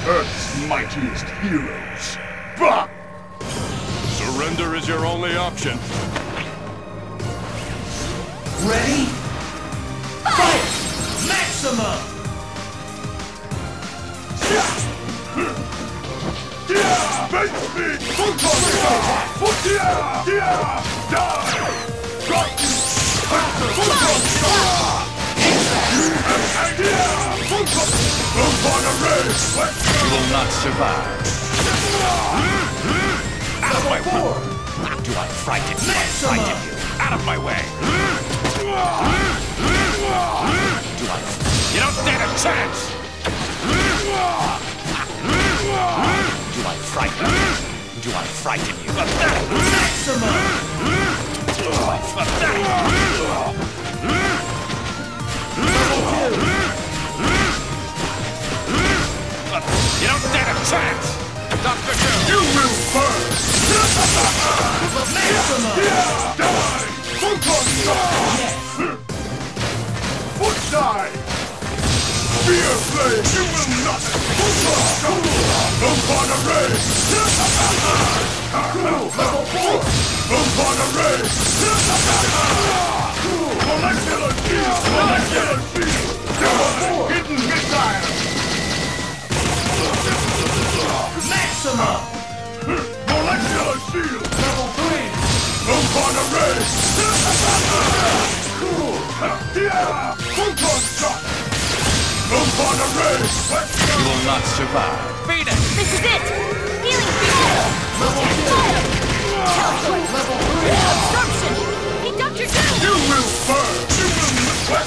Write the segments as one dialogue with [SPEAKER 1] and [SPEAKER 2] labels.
[SPEAKER 1] Earth's mightiest heroes. Bah!
[SPEAKER 2] Surrender is your only option.
[SPEAKER 3] Ready? Fight! Maximum!
[SPEAKER 1] Space speed!
[SPEAKER 2] You will not survive. Out of my way! Do I frighten you? Out of my way! You don't stand a chance! Do I frighten you? Do I frighten you?
[SPEAKER 3] Maximum!
[SPEAKER 2] Do I frighten you? You don't stand a chance! Dr. Doom!
[SPEAKER 1] You will burn!
[SPEAKER 3] Maximum!
[SPEAKER 1] Die! Foot side! Fear flame! You will not! Upon a ray!
[SPEAKER 3] Level 4!
[SPEAKER 1] Upon a ray! Molecular shield! Molecular shield! Hidden missile!
[SPEAKER 3] Maximum!
[SPEAKER 1] Molecular shield!
[SPEAKER 3] Level 3!
[SPEAKER 1] Upon a ray!
[SPEAKER 3] Cool!
[SPEAKER 1] Photon shot! Upon a ray!
[SPEAKER 2] You will not survive. Beat it!
[SPEAKER 4] This is it! Healing field!
[SPEAKER 3] Level 2!
[SPEAKER 4] Teleport!
[SPEAKER 3] Level 3!
[SPEAKER 4] Absorption! Hey, Dr. Doom!
[SPEAKER 1] You will burn! You will not!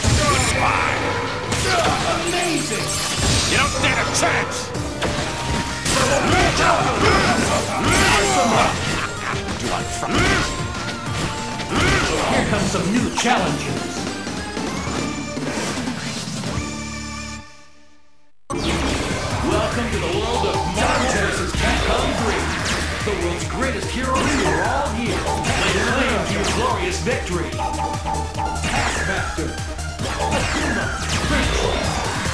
[SPEAKER 3] Amazing!
[SPEAKER 2] You don't stand a chance!
[SPEAKER 3] Maximum!
[SPEAKER 2] Do I frighten?
[SPEAKER 3] Here comes some new challengers. Welcome to the world of Marvel vs. Capcom 3. The world's greatest heroes are all here. They claim your glorious victory. Taskmaster, Akuma, Prince,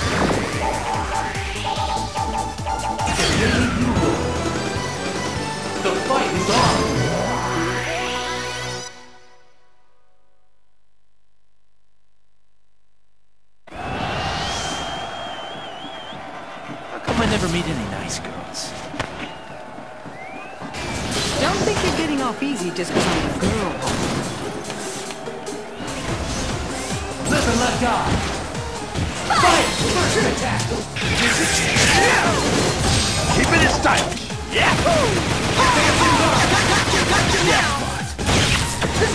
[SPEAKER 3] the fight is on!
[SPEAKER 5] How come I never meet any nice girls?
[SPEAKER 6] Don't think you're getting off easy just because I'm a girl.
[SPEAKER 3] Live and let die! Fight! First attack!
[SPEAKER 5] Keep it stylish! Yahoo!
[SPEAKER 3] Dancing guard!
[SPEAKER 4] Gotcha now! Thanks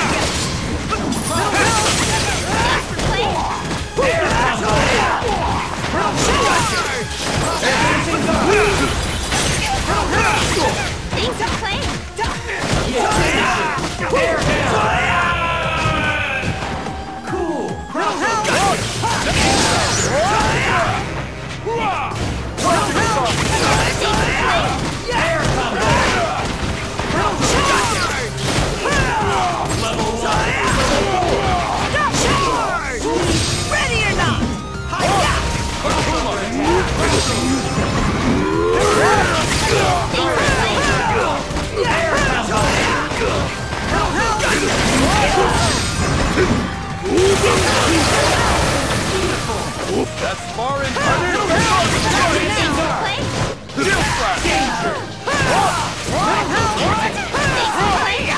[SPEAKER 4] for playing!
[SPEAKER 3] Dancing guard!
[SPEAKER 4] Thanks for playing!
[SPEAKER 3] Bear down! Cool! Air combo! Level 1!
[SPEAKER 4] Ready or not! Hi-ya! Thanks for playing!
[SPEAKER 3] Air combo!
[SPEAKER 2] That's far in front!
[SPEAKER 4] Thanks for playing!
[SPEAKER 2] Shield flash!
[SPEAKER 3] Danger!
[SPEAKER 4] Thanks for playing!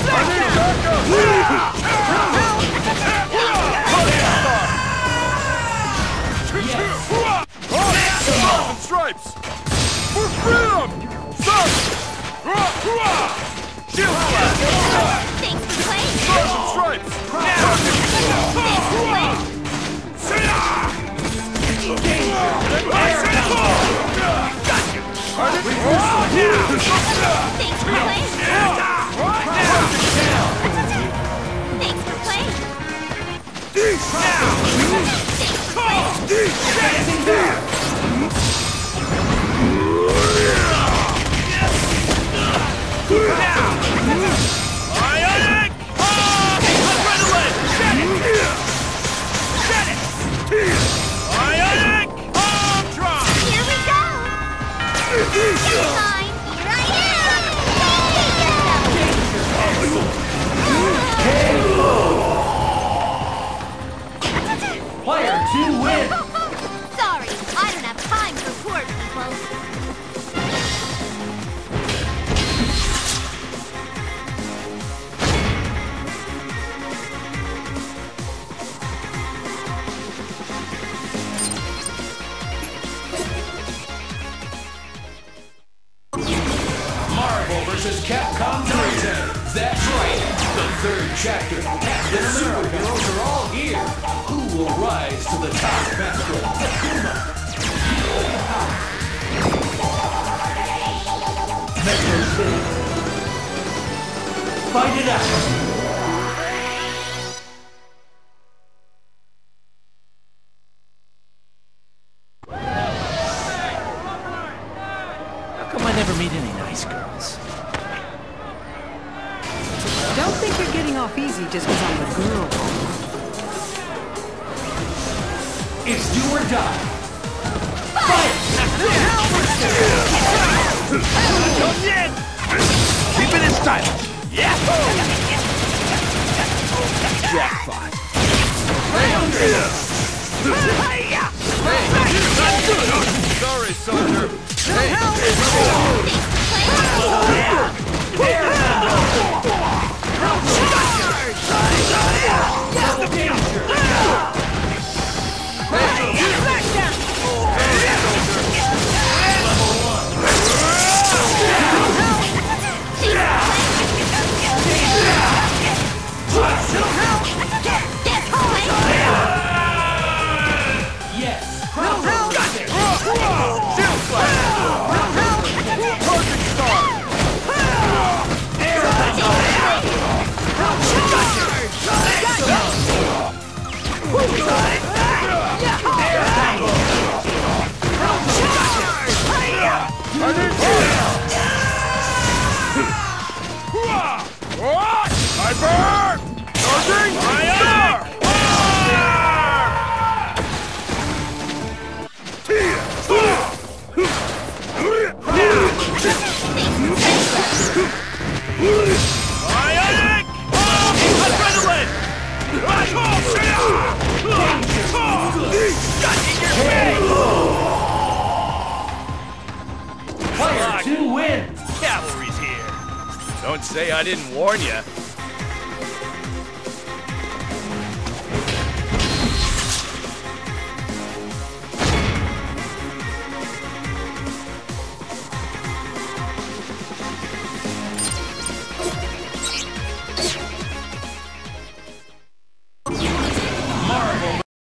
[SPEAKER 2] Stars and stripes! For freedom! Sun! Shield flash!
[SPEAKER 4] Thanks for playing!
[SPEAKER 2] Stars and stripes!
[SPEAKER 4] Thanks for playing! Thanks for playing! Thanks for playing! Thanks for playing! Here we go! Fine, here I am!
[SPEAKER 3] Player 2 wins!
[SPEAKER 4] Sorry, I don't have time for poor people.
[SPEAKER 3] Marvel vs. Capcom 3. That's right, the third chapter. The superheroes are all here. Who will rise to the top? Master Akuma. Metro City. Fight it out.
[SPEAKER 5] How come I never meet any nice girls?
[SPEAKER 6] Don't think you're getting off easy just because I'm a girl.
[SPEAKER 3] It's do or die. Fight!
[SPEAKER 5] Keep it in style. Yeah. Jackpot.
[SPEAKER 1] Sorry, soldier.
[SPEAKER 3] Player 2 wins!
[SPEAKER 2] Cavalry's here. Don't say I didn't warn you.